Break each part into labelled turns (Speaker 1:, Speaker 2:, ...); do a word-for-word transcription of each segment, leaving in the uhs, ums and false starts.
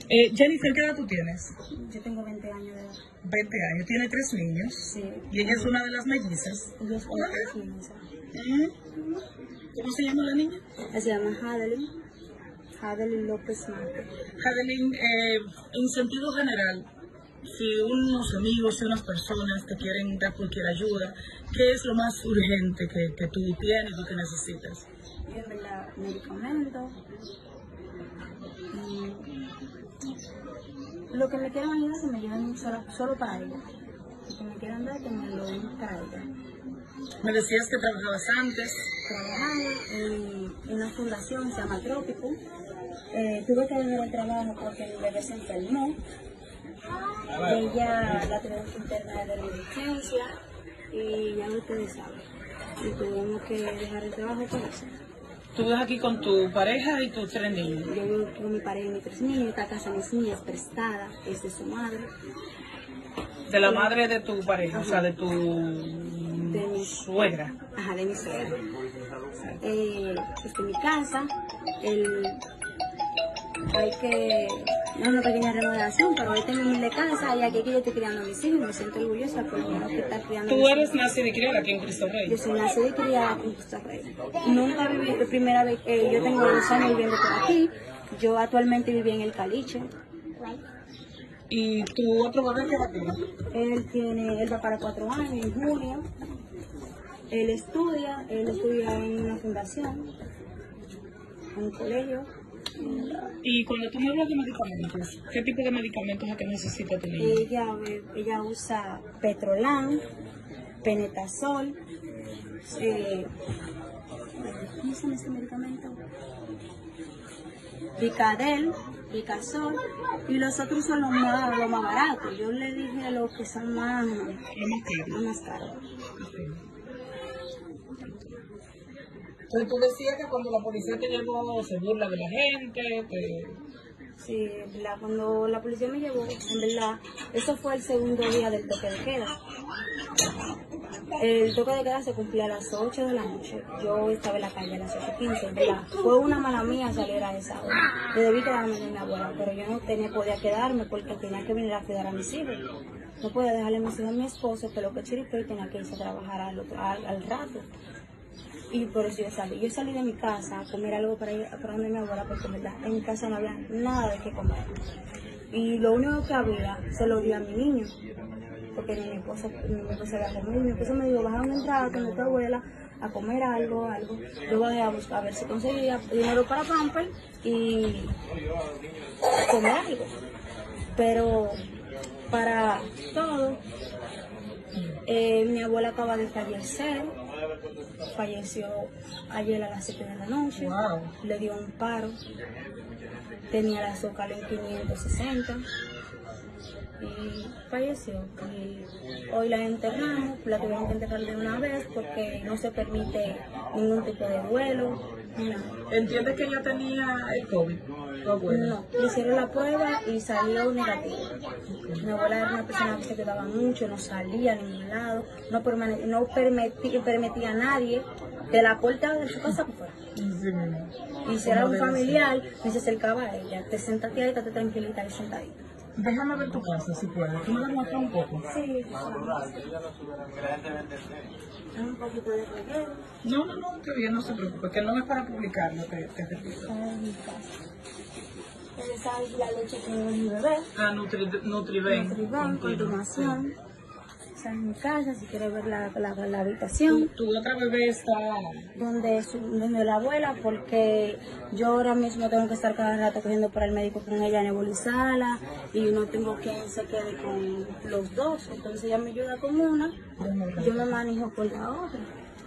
Speaker 1: Eh, Jennifer, ¿qué edad tú tienes?
Speaker 2: Yo tengo veinte años de edad.
Speaker 1: veinte años, tiene tres niños.
Speaker 2: Sí.
Speaker 1: Y ella es una de las mellizas.
Speaker 2: Yo soy tres niñas.
Speaker 1: ¿Cómo se llama la niña?
Speaker 2: Ella se llama Hadelin. Hadelin López Marte.
Speaker 1: Hadelin, eh, en sentido general, si unos amigos, si unas personas te quieren dar cualquier ayuda, ¿qué es lo más urgente que, que tú tienes y que necesitas?
Speaker 2: Yo en verdad medicamentos. Lo que me quieran ayudar, que me lleven solo, solo para ella. Lo que me quieran dar, que me lo den para ella.
Speaker 1: Me decías que trabajabas antes.
Speaker 2: Trabajaba en, en una fundación, se llama Trópico. Eh, tuve que dejar el trabajo porque mi bebé se enfermó. Ella la tuvieron que internar de emergencia y ya ustedes saben. Y tuvimos que dejar el trabajo por eso.
Speaker 1: Tú vives aquí con tu pareja y tus tres niños.
Speaker 2: Yo vivo con mi pareja y mis tres niños. Esta casa de mis niñas prestada, es de su madre.
Speaker 1: De la madre de tu pareja, ajá. O sea, de tu
Speaker 2: de mi
Speaker 1: suegra.
Speaker 2: Ajá, de mi suegra. Eh, este, mi casa, el, hay que, no es una pequeña remodelación, pero hoy tengo humilde casa y aquí que yo estoy criando a mis hijos, me siento orgullosa por lo menos que estar criando.
Speaker 1: ¿Tú eres nacida y criada aquí en Cristo Rey?
Speaker 2: Yo soy nacida y criada aquí en Cristo Rey. Nunca viví, la primera vez, eh, yo tengo dos años viviendo por aquí, yo actualmente viví en el Caliche.
Speaker 1: ¿Y tu otro bebé qué edad tiene?
Speaker 2: Él tiene, él va para cuatro años, en julio. Él estudia, él estudia en una fundación, en un colegio.
Speaker 1: Y cuando tú me hablas de medicamentos, ¿qué tipo de medicamentos es que necesita tu niña?
Speaker 2: Ella, ella usa Petrolan, Penetazol, eh, ¿cómo se llama ese medicamento? Vicadel, Vicazol, y los otros son los más, los más baratos. Yo le dije a los que son más,
Speaker 1: los más caros.
Speaker 2: Los más caros.
Speaker 1: Okay. Entonces tú decías que cuando la policía te llevó se burla de la gente, te...
Speaker 2: Sí, la, cuando la policía me llevó, en verdad, eso fue el segundo día del toque de queda. El toque de queda se cumplía a las ocho de la noche. Yo estaba en la calle a las ocho quince, ¿verdad? Fue una mala mía salir a esa hora. Yo debí quedarme de mi abuela, pero yo no tenía, podía quedarme porque tenía que venir a cuidar a mis hijos. No podía dejarle a mis hijos a mi esposo, que lo que chiripé y tenía que irse a trabajar al, otro, al, al rato. Y por eso yo salí. Yo salí de mi casa a comer algo para ir para donde mi abuela, porque en verdad en mi casa no había nada de qué comer. Y lo único que había se lo di a mi niño, porque mi esposo, mi esposo había comido. Mi esposo me dijo, baja una entrada con tu abuela a comer algo, algo. Yo bajé a buscar a ver si conseguía dinero para Pamper y comer algo. Pero para todo, eh, mi abuela acaba de fallecer. Falleció ayer a las siete de la noche.
Speaker 1: Wow.
Speaker 2: Le dio un paro. Tenía el azúcar en quinientos sesenta y falleció. Y hoy la enterramos, la tuvieron que enterrar de una vez porque no se permite ningún tipo de duelo. No.
Speaker 1: ¿Entiendes que ella tenía el COVID?
Speaker 2: No, no, le hicieron la prueba y salió negativo. Mi abuela era una persona que se quedaba mucho, no salía a ningún lado, no, permane no permitía, permitía a nadie de la puerta de su casa por fuera. Sí, y si era un familiar, y se acercaba a ella, te sentate ahí, estate tranquilita y sentadita.
Speaker 1: Déjame ver tu casa, si puedes. ¿Tú me la muestras un poco?
Speaker 2: Sí. Un poquito de reguero.
Speaker 1: No, no, no, que bien, no se preocupe, que no es para publicarlo, te, te repito.
Speaker 2: Esa es la leche que me dio mi bebé.
Speaker 1: Ah, Nutri, Nutriben.
Speaker 2: Nutriben, continuación. Esa es mi casa, si quieres ver la, la, la habitación.
Speaker 1: Tu, tu otra bebé está...
Speaker 2: Donde, su, donde la abuela, porque yo ahora mismo tengo que estar cada rato cogiendo para el médico con ella, nebulizarla, y no tengo quien se quede con los dos. Entonces ella me ayuda con una, yo me manejo con la otra.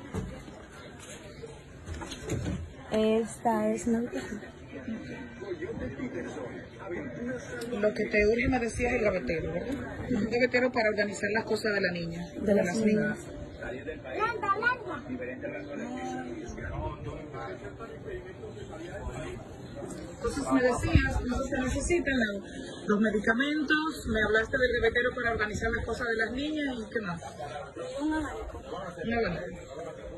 Speaker 2: Esta es una habitación.
Speaker 1: Lo que te urge, me decías, el gavetero, ¿verdad? Un gavetero para organizar las cosas de la niña,
Speaker 2: de,
Speaker 1: de
Speaker 2: las,
Speaker 1: las
Speaker 2: niñas.
Speaker 1: Entonces me decías, no se necesitan los medicamentos, me hablaste del gavetero para organizar las cosas de las niñas y ¿qué más?
Speaker 2: Un abanico.
Speaker 1: Un abanico.